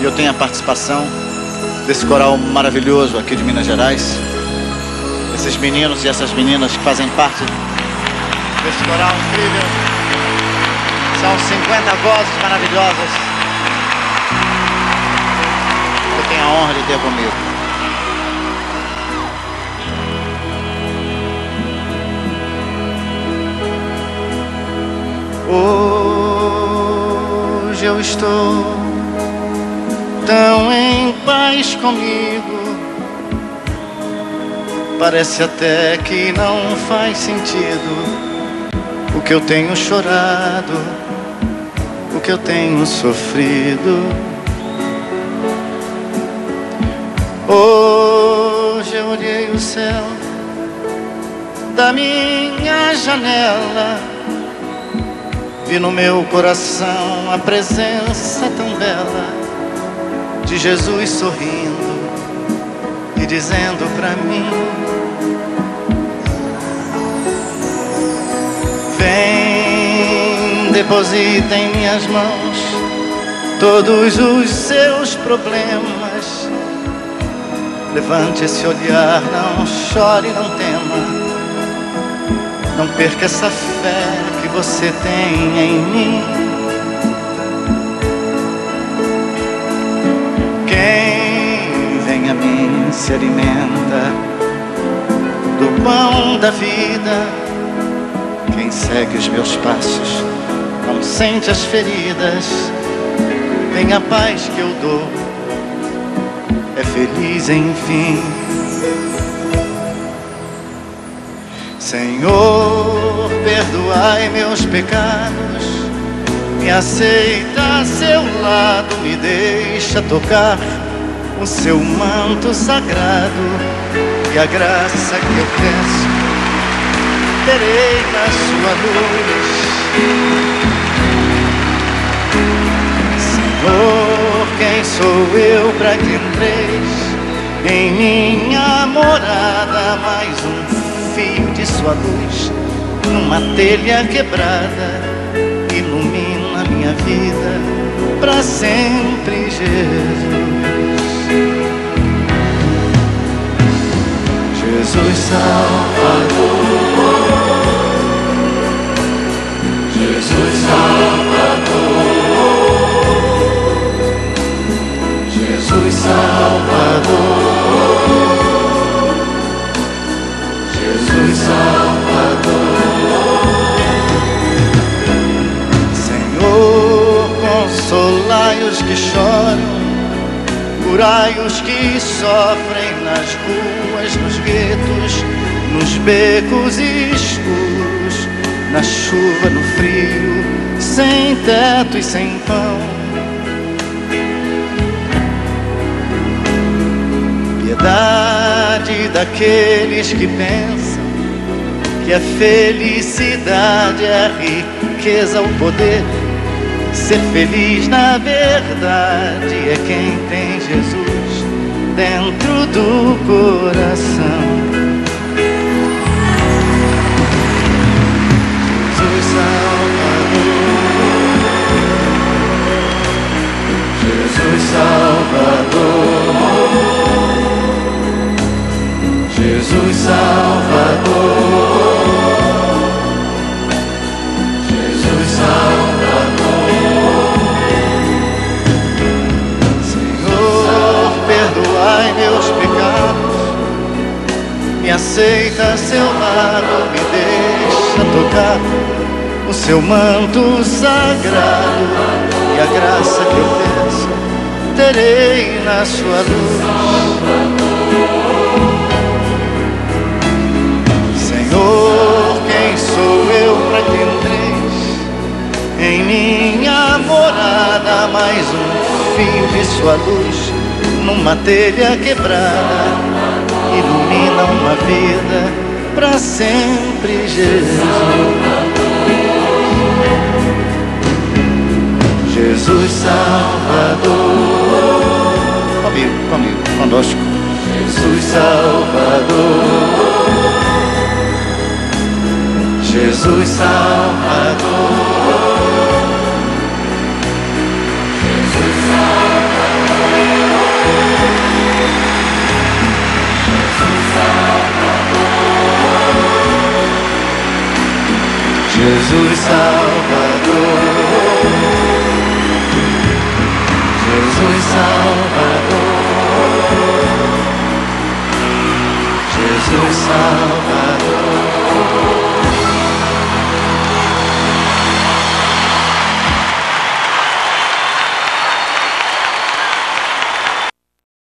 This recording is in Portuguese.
e eu tenho a participação desse coral maravilhoso aqui de Minas Gerais. Esses meninos e essas meninas que fazem parte desse coral incrível. São 50 vozes maravilhosas que eu tenho a honra de ter comigo. Hoje eu estou tão em paz comigo, parece até que não faz sentido o que eu tenho chorado, o que eu tenho sofrido. Hoje eu olhei o céu da minha janela, vi no meu coração a presença tão bela de Jesus sorrindo e dizendo pra mim: vem, deposita em minhas mãos todos os seus problemas. Levante esse olhar, não chore, não tema, não perca essa fé que você tem em mim. Quem vem a mim se alimenta do pão da vida. Quem segue os meus passos não sente as feridas. Tem a paz que eu dou, é feliz enfim. Senhor, perdoai meus pecados, me aceita a seu lado, me deixa tocar o seu manto sagrado, e a graça que eu peço terei na sua luz. Senhor, quem sou eu para que entreis em minha morada? Mais um fio de sua luz numa telha quebrada, ilumina minha vida para sempre, Jesus. Jesus Salvador, Jesus Salvador, Jesus Salvador, Jesus Salvador. Senhor, consolai os que choram, curai os que sofrem nas ruas, nos guetos, nos becos escuros, na chuva, no frio, sem teto e sem pão. Piedade daqueles que pensam que a felicidade é a riqueza, o poder. Ser feliz na verdade é quem tem Jesus dentro do coração. Jesus Salvador, Jesus Salvador, Jesus Salvador, Jesus Salvador. Senhor, perdoai meus pecados, me aceita a seu lado, me deixa tocar o seu manto sagrado, e a graça que eu peço terei na sua luz. Senhor, quem sou eu para que entreis em minha morada? Mais um fio de sua luz numa telha quebrada, ilumina uma vida para sempre, Jesus. Jesus Salvador, comigo, conosco. Jesus Salvador, Jesus Salvador, Jesus Salvador, Jesus Salvador, Jesus Salvador, Jesus Salvador.